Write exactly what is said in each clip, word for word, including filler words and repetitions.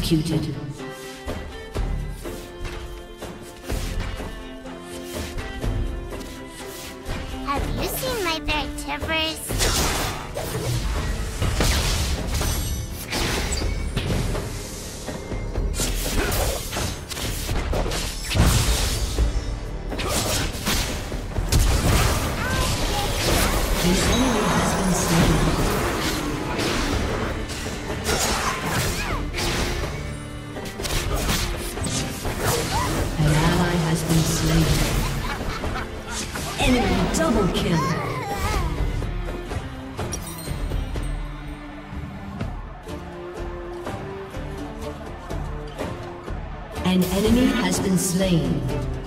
executed. Have you seen my bear Tibbers? Double kill. An enemy has been slain.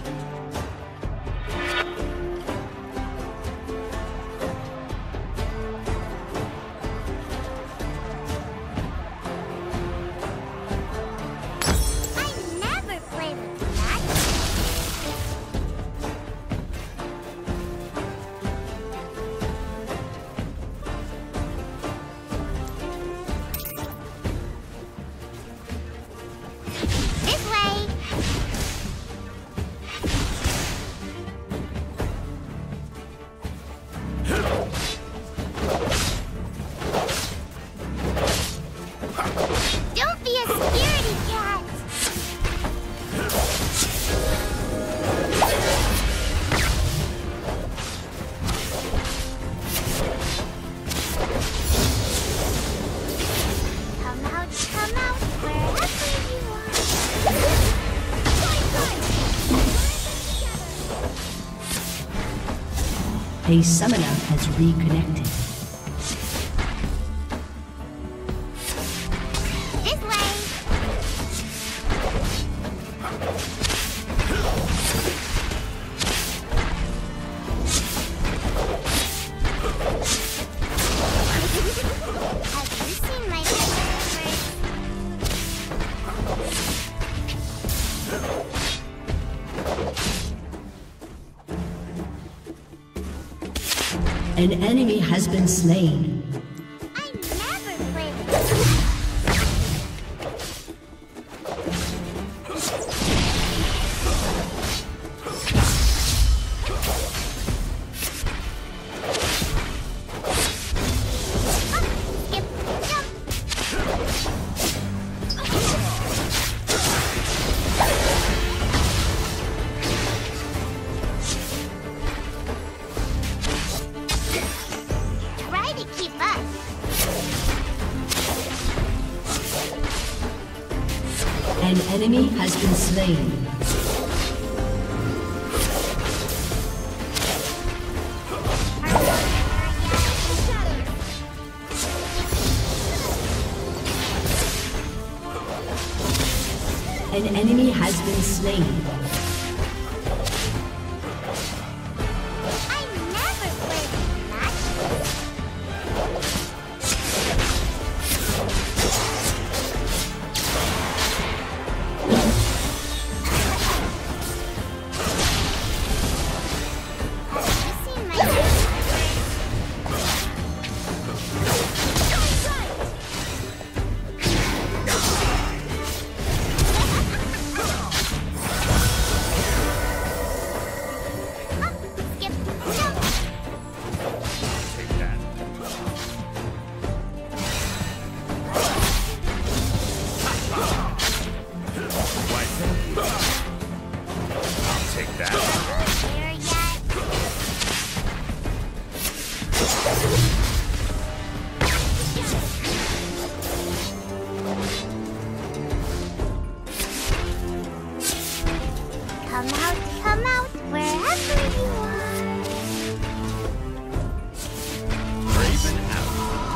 A summoner has reconnected. This way! Have you seen my An enemy has been slain. I never played An enemy has been slain. An enemy has been slain. Come out, come out, wherever you are. Raven out.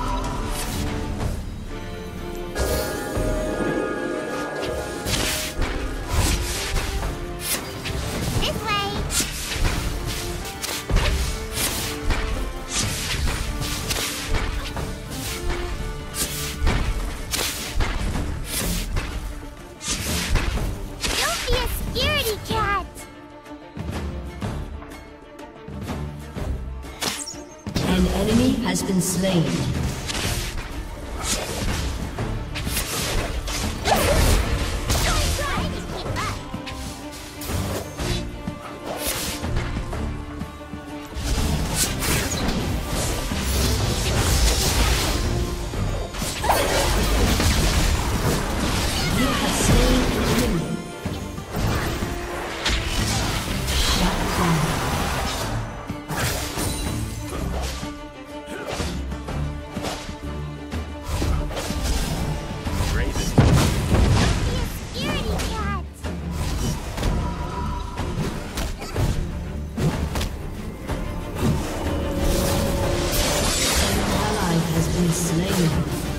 This way. Don't be a scaredy cat. An enemy has been slain. slain.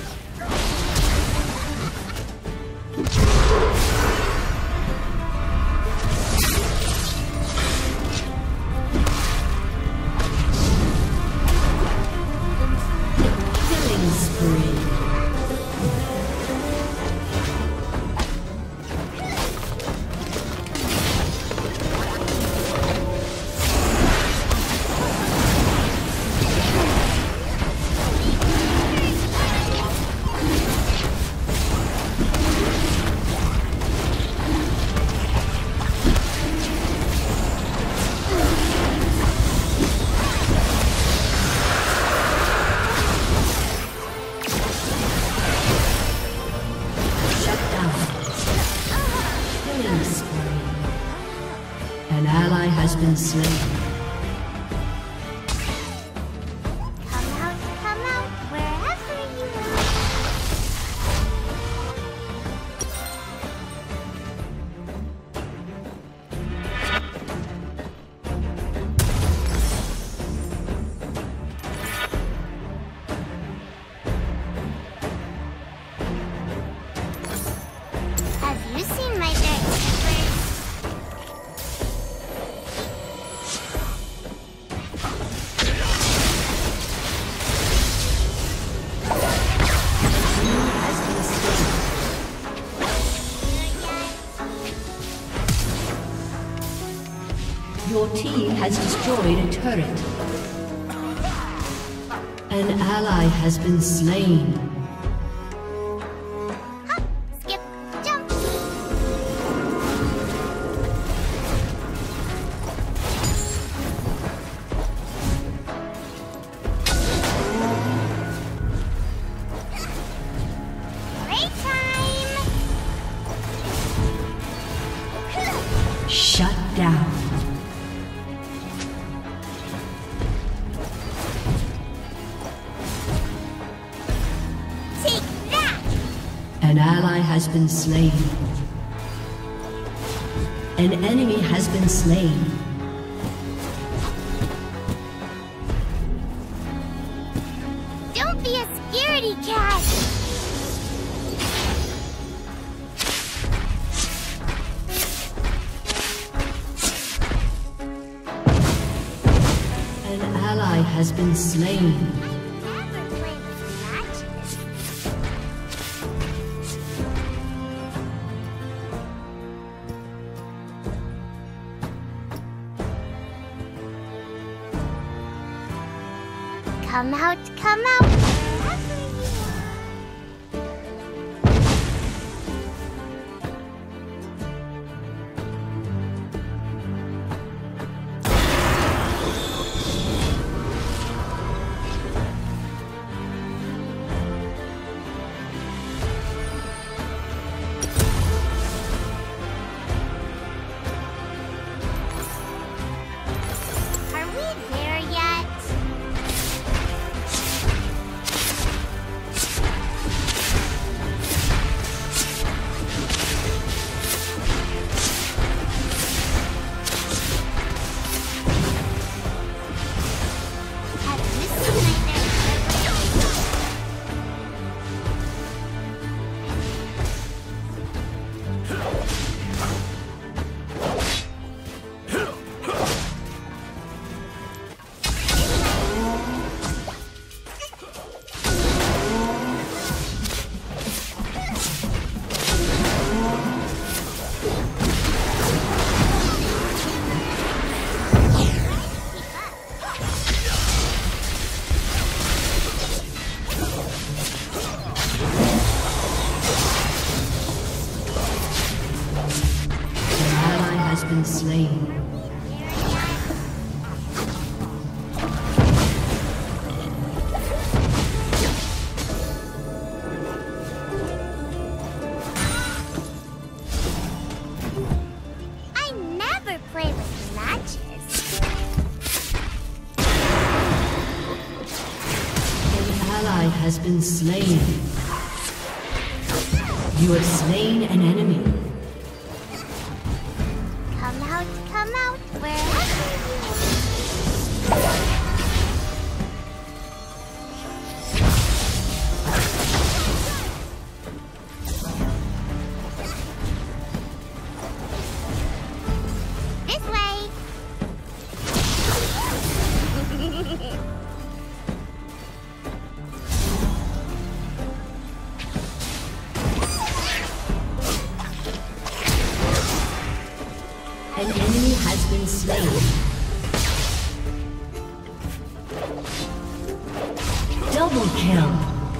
Killing spree. Has been slain. Come out, come out, wherever you are. Have you seen my deck, Tibber? Your team has destroyed a turret. An ally has been slain. Hop, skip, jump. Playtime. Shut down. An ally has been slain. An enemy has been slain. Don't be a scaredy cat. An ally has been slain. Come out, come out, wherever you are. Are we there yet? Been slain. I never play with matches. An ally has been slain. You have slain an enemy. Come out, come out, wherever you are. has been slain. Double kill.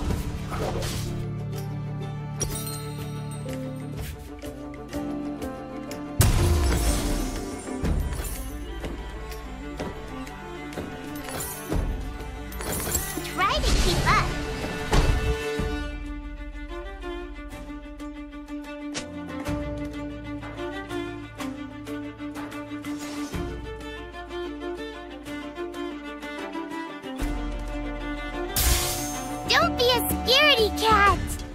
Try to keep up. Don't be a scaredy cat!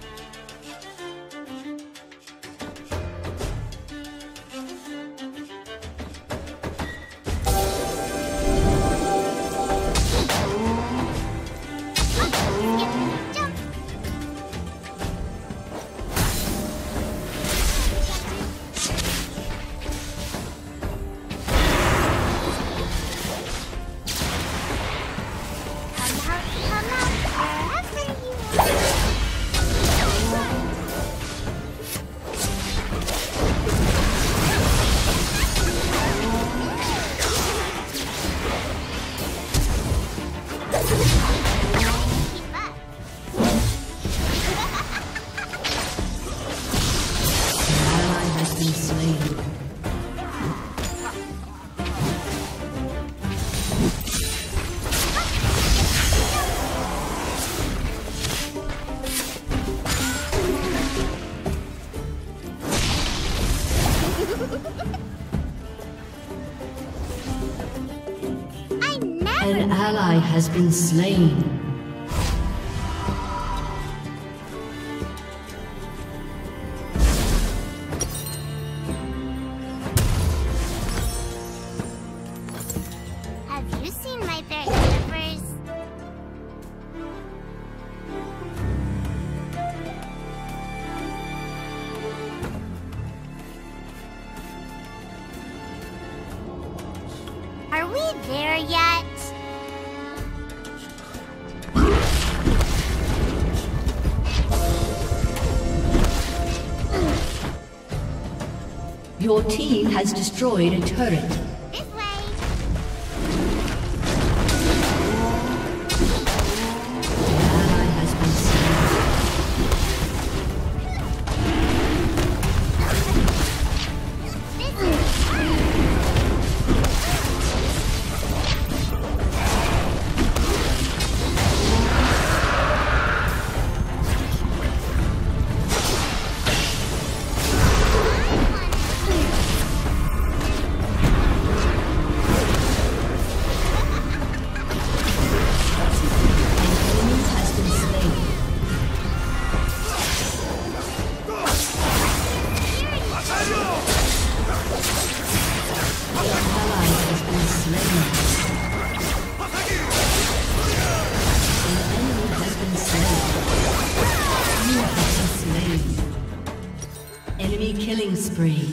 An ally has been slain. Have you seen my fair Tibbers? Are we there yet? Your team has destroyed a turret. This way. An ally has been enemy killing spree.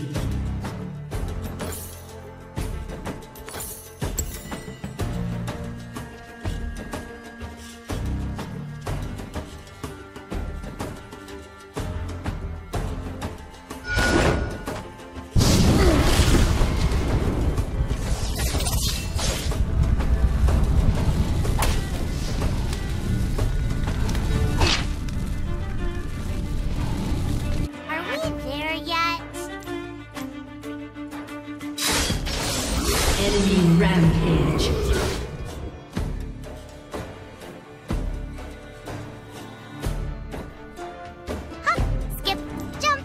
Enemy rampage. Hop, skip, jump.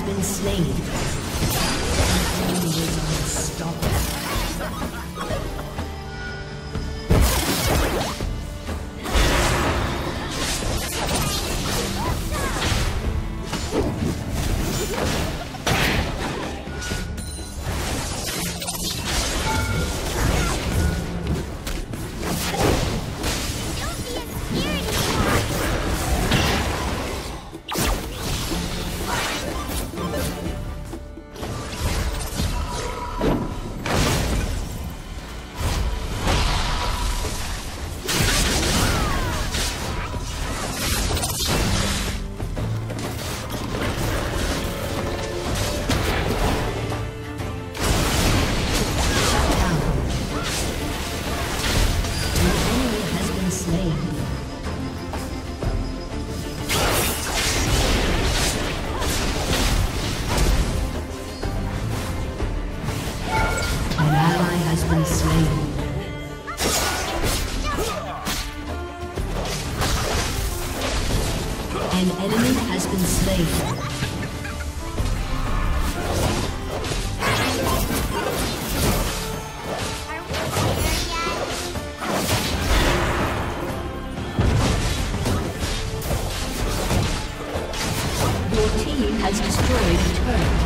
been slain. An enemy is unstoppable. An enemy has been slain. Your team has destroyed a turret.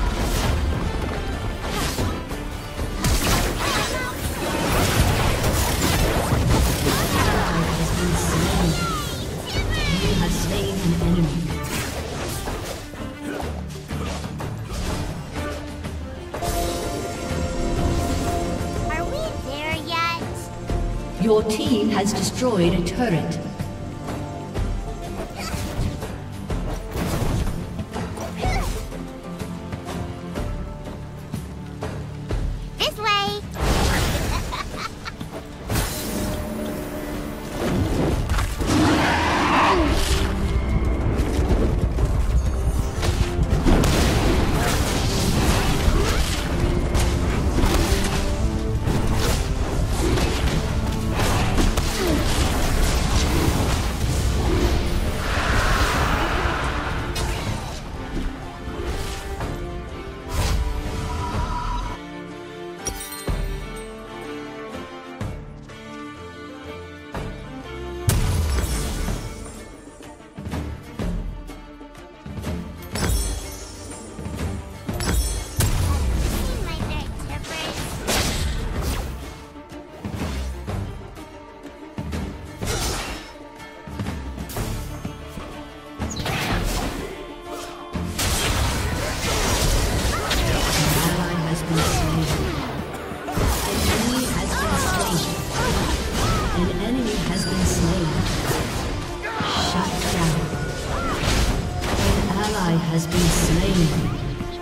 Your team has destroyed a turret. This way. Has been slain.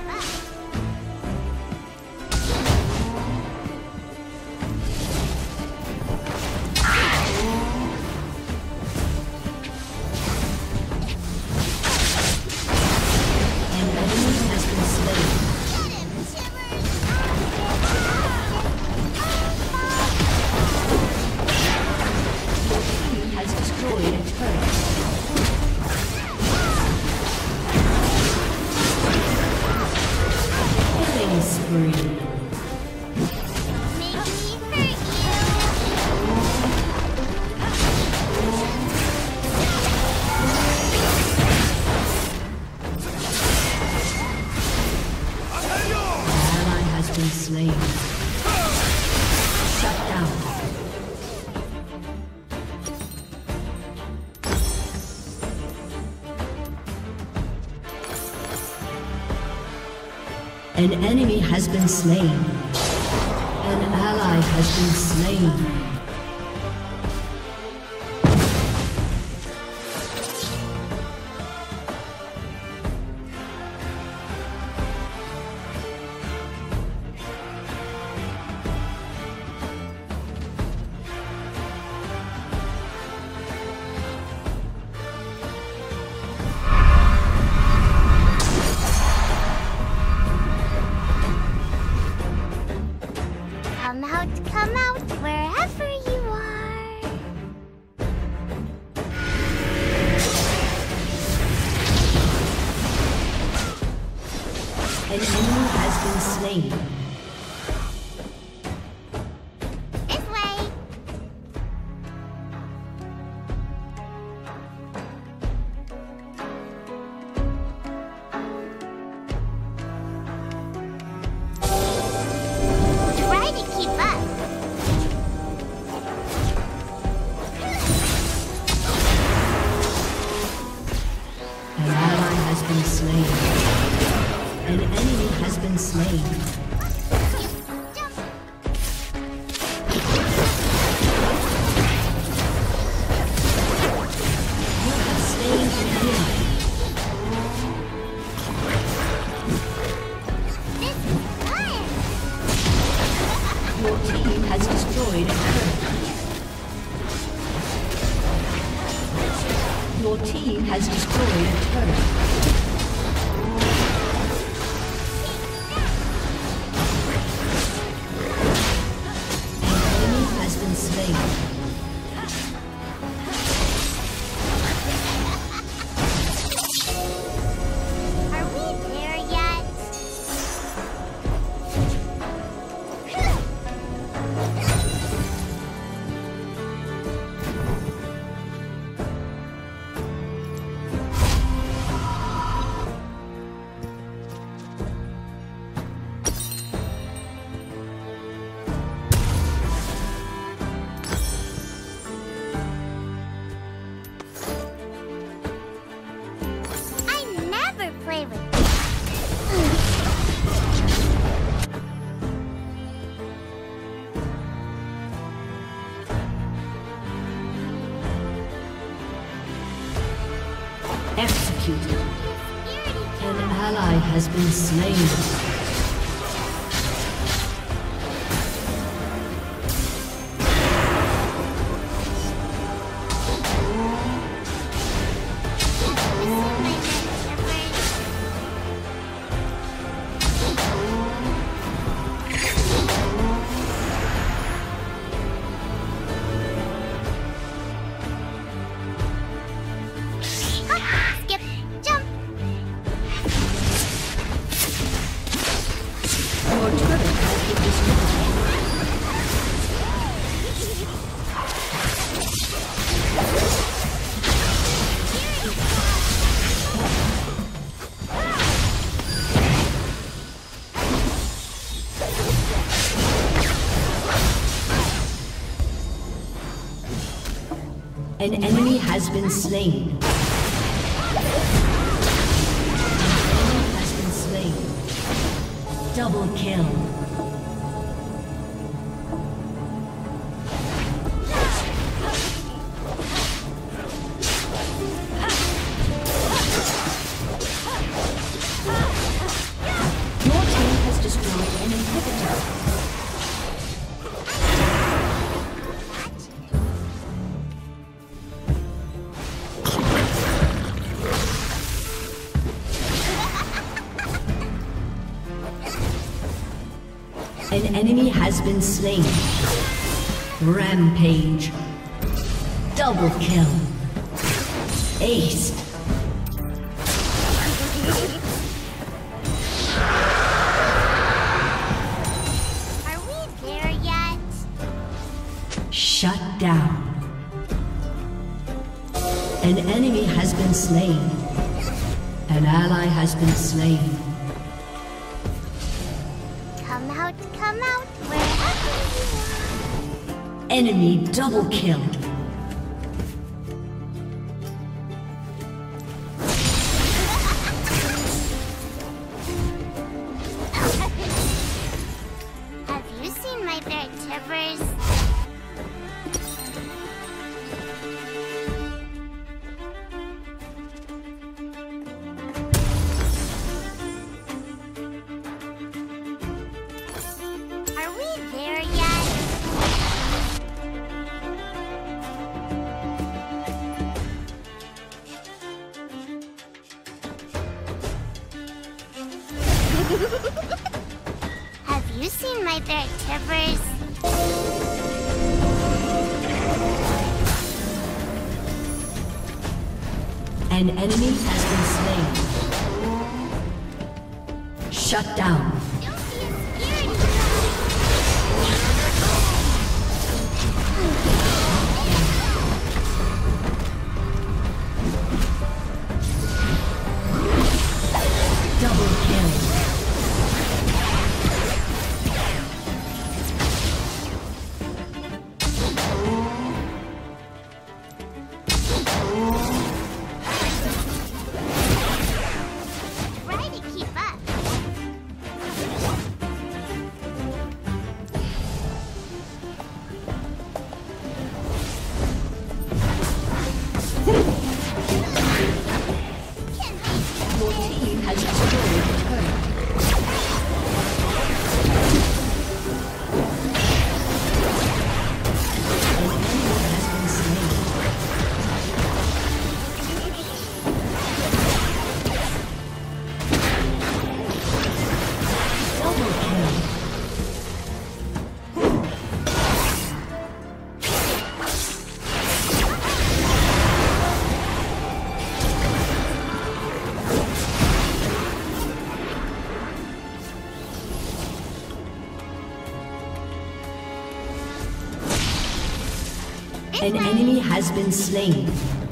Slain. Shut down. An enemy has been slain. An ally has been slain. Come out, come out, wherever An enemy has been slain. This way. Try to keep up. An ally has been slain. An enemy has been slain. Jump. You have slain an enemy. This is fun. Your team has destroyed a turret. Your team has destroyed a turret. Are we there yet? I never play with Executed. security. An ally has been slain. Skip, jump. Your turret has been destroyed. An enemy has been slain. An enemy has been slain. Double kill. Your team has destroyed an inhibitor. An enemy has been slain. Rampage. Double kill. Ace. Are we there yet? Shut down. An enemy has been slain. An ally has been slain. Come out, come out, wherever you are. Enemy double kill. Have you seen my bear Tibbers? Are we there yet? Have you seen my bear Tibbers? An enemy has been slain. Shut down. Double kill. Try to keep up. Your team has destroyed the turret. An enemy has been slain. Double kill. An enemy has been slain.